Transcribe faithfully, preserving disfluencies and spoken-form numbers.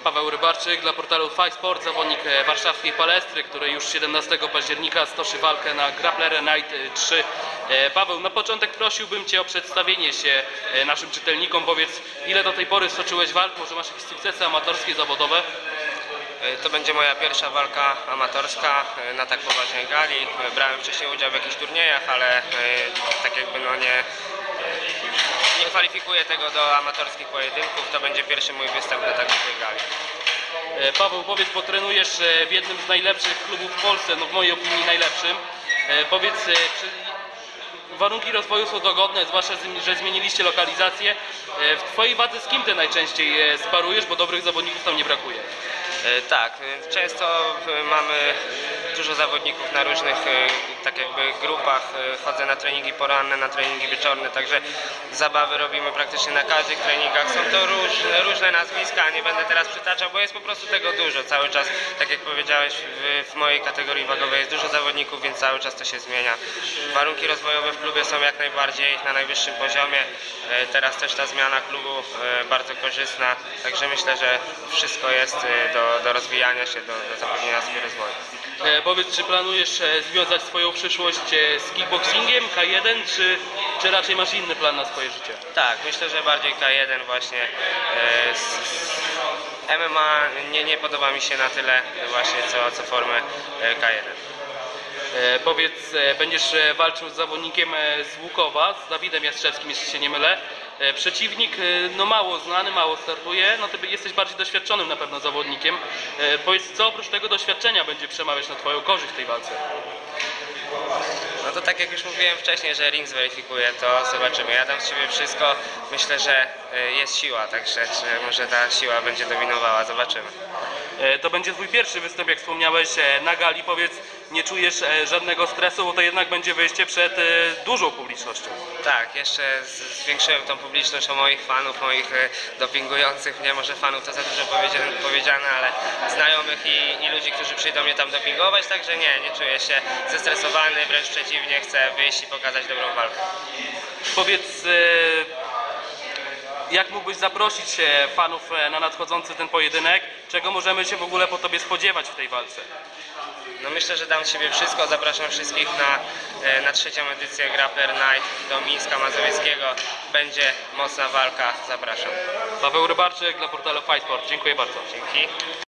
Paweł Rybarczyk dla portalu Fight Sport, zawodnik warszawskiej Palestry, który już siedemnastego października stoczy walkę na Grappler Night trzy. Paweł, na początek prosiłbym Cię o przedstawienie się naszym czytelnikom. Powiedz, ile do tej pory stoczyłeś walk, może masz jakieś sukcesy amatorskie, zawodowe? To będzie moja pierwsza walka amatorska na tak poważnej gali. Brałem wcześniej udział w jakichś turniejach, ale tak jakby no nie, nie kwalifikuję tego do amatorskich pojedynków. To będzie pierwszy mój występ na tak dużej gali. Paweł, powiedz, bo trenujesz w jednym z najlepszych klubów w Polsce, no w mojej opinii najlepszym. Powiedz, czy warunki rozwoju są dogodne, zwłaszcza, że zmieniliście lokalizację. W Twojej wadze z kim Ty najczęściej sparujesz, bo dobrych zawodników tam nie brakuje? Tak, często mamy dużo zawodników na różnych tak jakby grupach. Chodzę na treningi poranne, na treningi wieczorne, także zabawy robimy praktycznie na każdych treningach. Są to różne, różne nazwiska, nie będę teraz przytaczał, bo jest po prostu tego dużo. Cały czas, tak jak powiedziałeś, w, w mojej kategorii wagowej jest dużo zawodników, więc cały czas to się zmienia. Warunki rozwojowe w klubie są jak najbardziej na najwyższym poziomie. Teraz też ta zmiana klubu bardzo korzystna, także myślę, że wszystko jest do, do rozwijania się, do, do zapewnienia sobie rozwoju. E, powiedz, czy planujesz związać swoją przyszłość z kickboxingiem, K jeden, czy, czy raczej masz inny plan na swoje życie? Tak, myślę, że bardziej K jeden właśnie. E, z, z M M A nie, nie podoba mi się na tyle właśnie co, co formę K jeden. E, powiedz, e, będziesz walczył z zawodnikiem z Łukowa, z Dawidem Jastrzewskim, jeśli się nie mylę. E, przeciwnik no mało znany, mało startuje, no ty jesteś bardziej doświadczonym na pewno zawodnikiem. E, powiedz, co oprócz tego doświadczenia będzie przemawiać na Twoją korzyść w tej walce? No to tak jak już mówiłem wcześniej, że ring zweryfikuje, to zobaczymy. Ja dam z siebie wszystko, myślę, że jest siła, także może ta siła będzie dominowała, zobaczymy. To będzie Twój pierwszy występ, jak wspomniałeś, na gali. Powiedz, nie czujesz żadnego stresu, bo to jednak będzie wyjście przed dużą publicznością. Tak, jeszcze zwiększyłem tą publiczność o moich fanów, moich dopingujących mnie, może fanów to za dużo powiedziane, ale znajomych i, i ludzi, którzy przyjdą mnie tam dopingować, także nie, nie czuję się zestresowany, wręcz przeciwnie, chcę wyjść i pokazać dobrą walkę. Powiedz, jak mógłbyś zaprosić fanów na nadchodzący ten pojedynek? Czego możemy się w ogóle po Tobie spodziewać w tej walce? No myślę, że dam z siebie wszystko. Zapraszam wszystkich na, na trzecią edycję Grappler Night do Mińska Mazowieckiego. Będzie mocna walka. Zapraszam. Paweł Rybarczyk dla portalu Fight Sport. Dziękuję bardzo. Dzięki.